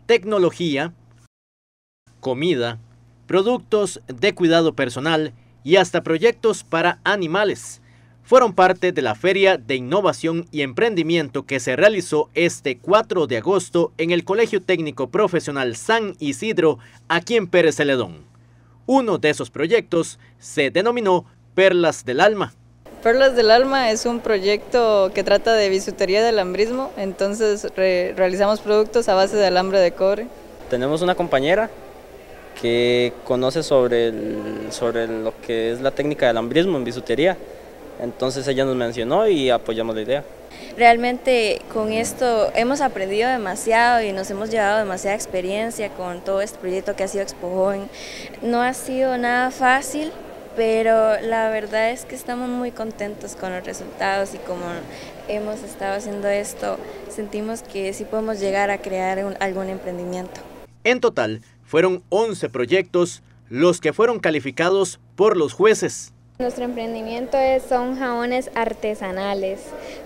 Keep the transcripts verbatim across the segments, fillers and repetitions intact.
tecnología, comida, productos de cuidado personal y hasta proyectos para animales. Fueron parte de la Feria de Innovación y Emprendimiento que se realizó este cuatro de agosto en el Colegio Técnico Profesional San Isidro, aquí en Pérez Celedón. Uno de esos proyectos se denominó Perlas del Alma. Perlas del Alma es un proyecto que trata de bisutería de alambrismo, entonces re realizamos productos a base de alambre de cobre. Tenemos una compañera que conoce sobre, el, sobre lo que es la técnica de alambrismo en bisutería. Entonces ella nos mencionó y apoyamos la idea. Realmente con esto hemos aprendido demasiado y nos hemos llevado demasiada experiencia con todo este proyecto que ha sido Expo Joven. No ha sido nada fácil, pero la verdad es que estamos muy contentos con los resultados y como hemos estado haciendo esto, sentimos que sí podemos llegar a crear un, algún emprendimiento. En total, fueron once proyectos los que fueron calificados por los jueces. Nuestro emprendimiento es, son jabones artesanales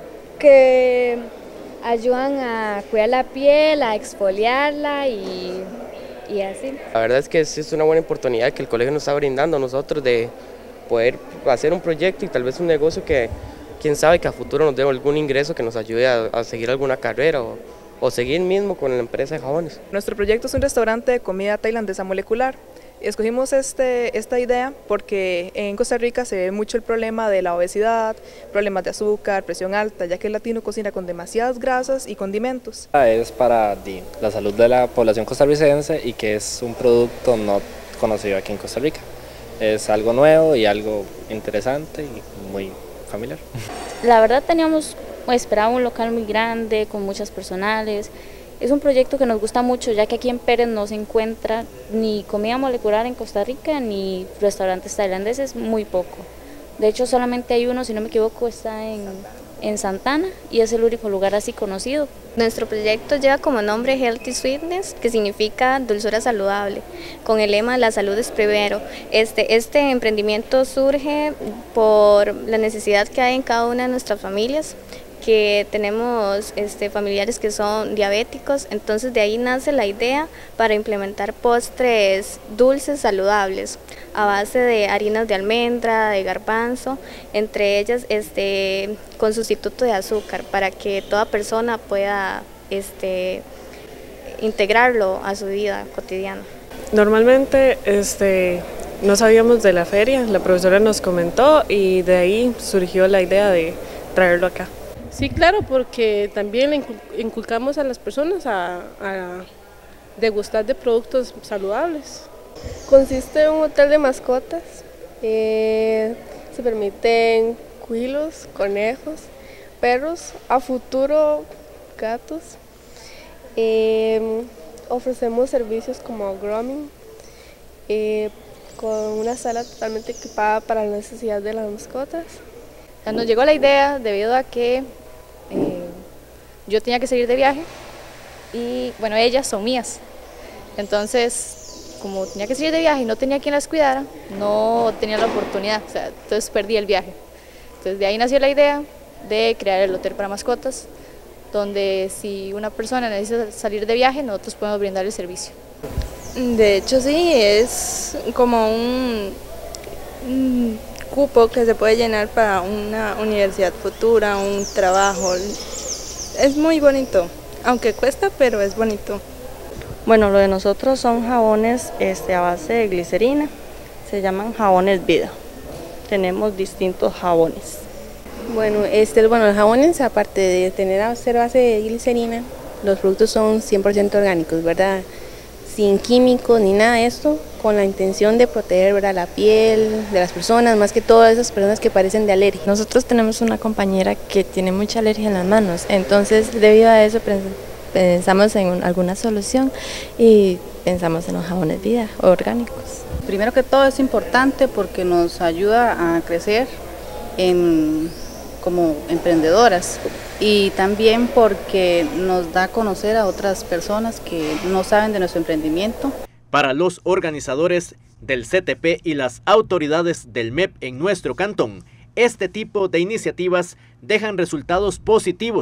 que ayudan a cuidar la piel, a exfoliarla y, y así. La verdad es que es una buena oportunidad que el colegio nos está brindando a nosotros de poder hacer un proyecto y tal vez un negocio que quién sabe que a futuro nos dé algún ingreso que nos ayude a, a seguir alguna carrera o, o seguir mismo con la empresa de jabones. Nuestro proyecto es un restaurante de comida tailandesa molecular. Escogimos este, esta idea porque en Costa Rica se ve mucho el problema de la obesidad, problemas de azúcar, presión alta, ya que el latino cocina con demasiadas grasas y condimentos. Es para di, la salud de la población costarricense y que es un producto no conocido aquí en Costa Rica. Es algo nuevo y algo interesante y muy familiar. La verdad teníamos, esperaba un local muy grande, con muchas personales. Es un proyecto que nos gusta mucho, ya que aquí en Pérez no se encuentra ni comida molecular en Costa Rica, ni restaurantes tailandeses, muy poco. De hecho, solamente hay uno, si no me equivoco, está en, en Santana y es el único lugar así conocido. Nuestro proyecto lleva como nombre Healthy Sweetness, que significa dulzura saludable, con el lema La salud es primero. Este, este emprendimiento surge por la necesidad que hay en cada una de nuestras familias, que tenemos este, familiares que son diabéticos, entonces de ahí nace la idea para implementar postres dulces saludables a base de harinas de almendra, de garbanzo, entre ellas este, con sustituto de azúcar para que toda persona pueda este, integrarlo a su vida cotidiana. Normalmente este, no sabíamos de la feria, la profesora nos comentó y de ahí surgió la idea de traerlo acá. Sí, claro, porque también le inculcamos a las personas a, a degustar de productos saludables. Consiste en un hotel de mascotas, eh, se permiten cuilos, conejos, perros, a futuro gatos. Eh, ofrecemos servicios como grooming, eh, con una sala totalmente equipada para la necesidad de las mascotas. Nos llegó la idea debido a que Eh, yo tenía que salir de viaje y bueno, ellas son mías, entonces como tenía que salir de viaje y no tenía quien las cuidara, no tenía la oportunidad, o sea, entonces perdí el viaje. Entonces de ahí nació la idea de crear el hotel para mascotas, donde si una persona necesita salir de viaje, nosotros podemos brindar el servicio. De hecho sí, es como un, un cupo que se puede llenar para una universidad futura, un trabajo. Es muy bonito, aunque cuesta, pero es bonito. Bueno, lo de nosotros son jabones este, a base de glicerina, se llaman jabones vida. Tenemos distintos jabones. Bueno, este, bueno, los jabones, aparte de tener a ser base de glicerina, los productos son cien por ciento orgánicos, ¿verdad? Sin químicos ni nada de esto, con la intención de proteger, ¿verdad?, la piel de las personas, más que todas esas personas que padecen de alergia. Nosotros tenemos una compañera que tiene mucha alergia en las manos, entonces debido a eso pensamos en alguna solución y pensamos en los jabones vida orgánicos. Primero que todo es importante porque nos ayuda a crecer en, como emprendedoras y también porque nos da a conocer a otras personas que no saben de nuestro emprendimiento. Para los organizadores del C T P y las autoridades del M E P en nuestro cantón, este tipo de iniciativas dejan resultados positivos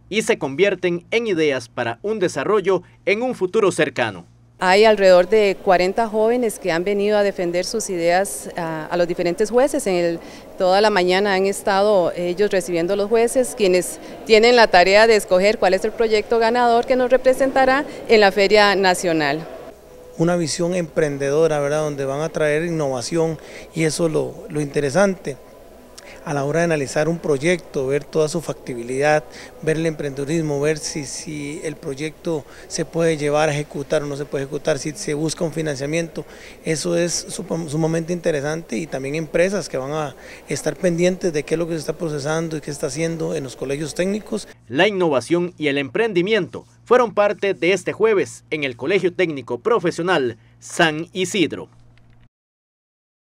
y se convierten en ideas para un desarrollo en un futuro cercano. Hay alrededor de cuarenta jóvenes que han venido a defender sus ideas a, a los diferentes jueces. En el, toda la mañana han estado ellos recibiendo a los jueces, quienes tienen la tarea de escoger cuál es el proyecto ganador que nos representará en la Feria Nacional. Una visión emprendedora, ¿verdad?, donde van a traer innovación, y eso es lo, lo interesante. A la hora de analizar un proyecto, ver toda su factibilidad, ver el emprendedurismo, ver si, si el proyecto se puede llevar a ejecutar o no se puede ejecutar, si se busca un financiamiento, eso es sumamente interesante, y también empresas que van a estar pendientes de qué es lo que se está procesando y qué se está haciendo en los colegios técnicos. La innovación y el emprendimiento fueron parte de este jueves en el Colegio Técnico Profesional San Isidro.